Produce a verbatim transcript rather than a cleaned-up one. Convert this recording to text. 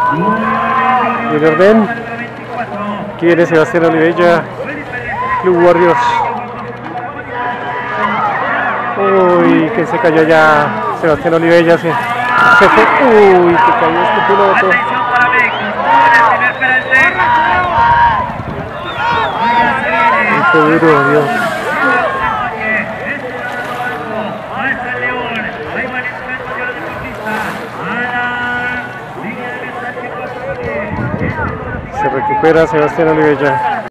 El orden. Aquí viene Sebastián Olivella, Club Warriors. Uy, que se cayó ya Sebastián Olivella. Se, se fue. Uy, que cayó este piloto. Qué duro, Dios. Se recupera Sebastián Olivella.